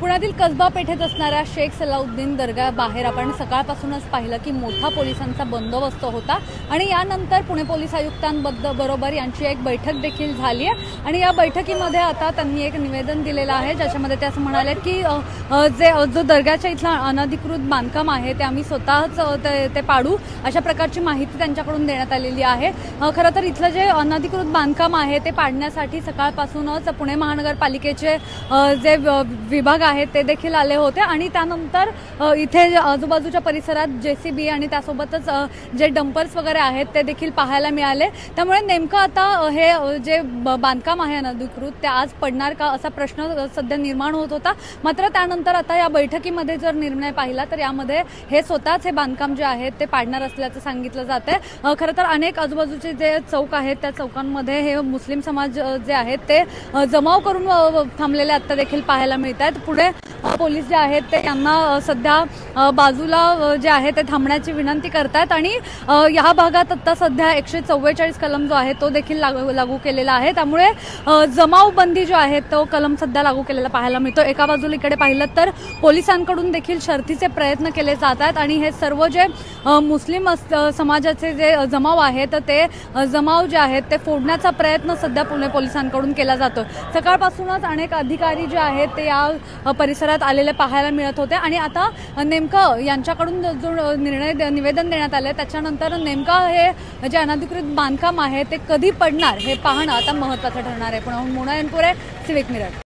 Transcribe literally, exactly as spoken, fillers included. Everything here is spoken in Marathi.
पुण्यातील कसबा पेठेत असणाऱ्या शेख सलाउद्दीन दर्गा बाहेर आपण सकाळपासूनच पाहिलं की मोठा पोलिसांचा बंदोबस्त होता आणि यानंतर पुणे पोलीस आयुक्तांबरोबर यांची एक बैठक देखील झाली आहे आणि या बैठकीमध्ये आता त्यांनी एक निवेदन दिलेलं आहे ज्याच्यामध्ये ते असं म्हणाले की जे जो दर्गाच्या इथला अनधिकृत बांधकाम आहे ते आम्ही स्वतःच ते, ते पाडू अशा प्रकारची माहिती त्यांच्याकडून देण्यात आलेली आहे। खरं तर इथलं जे अनधिकृत बांधकाम आहे ते पाडण्यासाठी सकाळपासूनच पुणे महानगरपालिकेचे जे विभाग आहेत ते देखील आले होते आणि त्यानंतर इथे आजूबाजूच्या परिसरात जेसीबी आणि त्यासोबतच जे डंपर्स वगैरे आहेत ते देखील पाहायला मिळाले। त्यामुळे नेमकं आता हे जे बांधकाम आहे अनधिकृत ते आज पडणार का असा प्रश्न सध्या निर्माण होत होता। मात्र त्यानंतर आता या बैठकीमध्ये जर निर्णय पाहिला तर यामध्ये हे स्वतःच हे बांधकाम जे आहे ते पाडणार असल्याचं सांगितलं जातंय। खरं तर अनेक आजूबाजूचे जे चौक आहेत त्या चौकांमध्ये हे मुस्लिम समाज जे आहेत ते जमाव करून थांबलेले आता देखील पाहायला मिळत आहेत। पुढे पोलीस जे आहेत ते यांना सध्या बाजूला जे आहे ते थांबण्याची विनंती करतात आणि या भागात आता सध्या एकशे चव्वेचाळीस कलम जो आहे तो देखील लागू केलेला आहे। त्यामुळे जमावबंदी जो आहे तो कलम सध्या लागू केलेला पाहायला मिळतो। एका बाजूला इकडे पाहिलं तर पोलिसांकडून देखील शर्थीचे प्रयत्न केले जात आहेत आणि हे सर्व जे मुस्लिम समाजाचे जे जमाव आहेत ते जमाव जे आहेत ते फोडण्याचा प्रयत्न सध्या पुणे पोलिसांकडून केला जातो। सकाळपासूनच अनेक अधिकारी जे आहेत ते या परिसरात आलेले पाहायला मिळत होते आणि आता नेमकं यांच्याकडून जो निर्णय निवेदन देण्यात आले त्याच्यानंतर नेमकं हे जे अनधिकृत बांधकाम आहे ते कधी पडणार हे पाहणं आता महत्त्वाचं ठरणार आहे। पण मोना एनपुरे, सिविक मिरर।